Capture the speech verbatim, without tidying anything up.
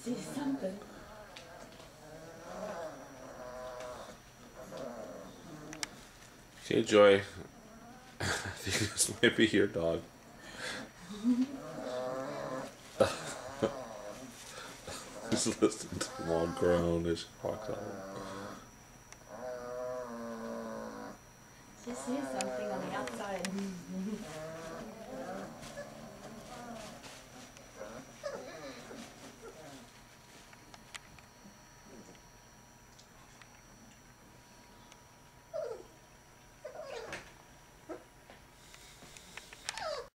see something. Okay, Joy. I think this might be your dog. Just listen to them all groan as she walks out. She sees something on the outside.